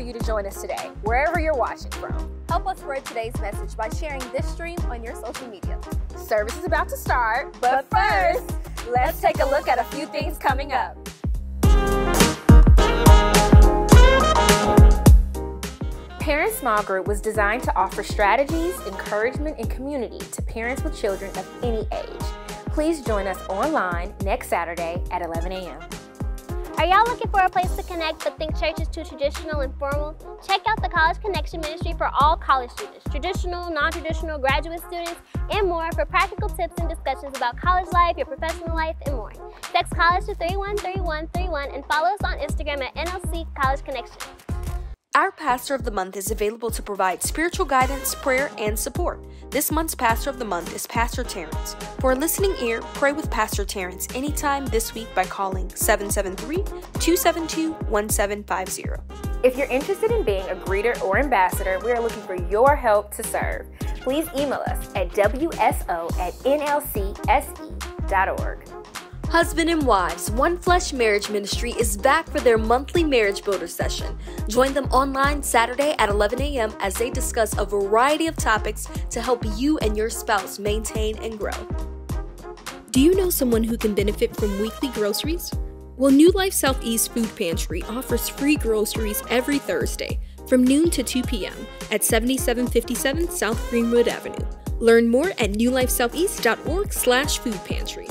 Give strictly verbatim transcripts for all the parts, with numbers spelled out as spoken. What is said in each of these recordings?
you to join us today, wherever you're watching from. Help us spread today's message by sharing this stream on your social media. Service is about to start, but first, let's take a look at a few things coming up. Parent Small Group was designed to offer strategies, encouragement, and community to parents with children of any age. Please join us online next Saturday at eleven a m Are y'all looking for a place to connect but think church is too traditional and formal? Check out the College Connection Ministry for all college students, traditional, non-traditional, graduate students, and more for practical tips and discussions about college life, your professional life, and more. Text college to three one three one three one and follow us on Instagram at N L C College Connection. Our Pastor of the Month is available to provide spiritual guidance, prayer, and support. This month's Pastor of the Month is Pastor Terrence. For a listening ear, pray with Pastor Terrence anytime this week by calling seven seven three, two seven two, one seven five zero. If you're interested in being a greeter or ambassador, we are looking for your help to serve. Please email us at w s o at n l c s e dot org. Husband and Wives, One Flesh Marriage Ministry is back for their monthly Marriage Builder session. Join them online Saturday at eleven a m as they discuss a variety of topics to help you and your spouse maintain and grow. Do you know someone who can benefit from weekly groceries? Well, New Life Southeast Food Pantry offers free groceries every Thursday from noon to two p m at seventy-seven fifty-seven South Greenwood Avenue. Learn more at new life southeast dot org slash food pantry.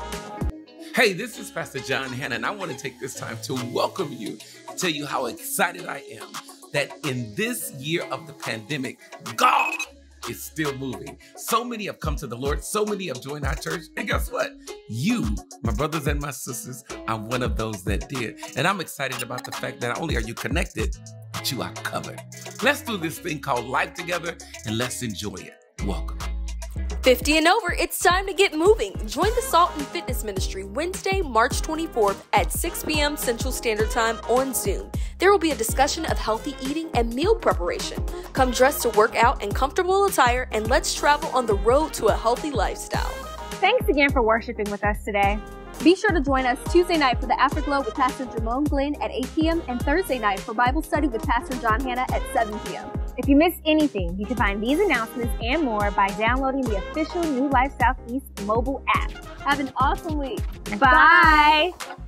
Hey, this is Pastor John Hanna, and I want to take this time to welcome you, to tell you how excited I am that in this year of the pandemic, God is still moving. So many have come to the Lord, so many have joined our church, and guess what? You, my brothers and my sisters, are one of those that did. And I'm excited about the fact that not only are you connected, but you are covered. Let's do this thing called life together, and let's enjoy it. Welcome. fifty and over, it's time to get moving. Join the Salt and Fitness Ministry Wednesday, March twenty-fourth at six p m Central Standard Time on Zoom. There will be a discussion of healthy eating and meal preparation. Come dressed to work out in comfortable attire and let's travel on the road to a healthy lifestyle. Thanks again for worshiping with us today. Be sure to join us Tuesday night for the Afterglow with Pastor Jamone Glenn at eight p m and Thursday night for Bible study with Pastor John Hanna at seven p m If you missed anything, you can find these announcements and more by downloading the official New Life Southeast mobile app. Have an awesome week. Bye. Bye.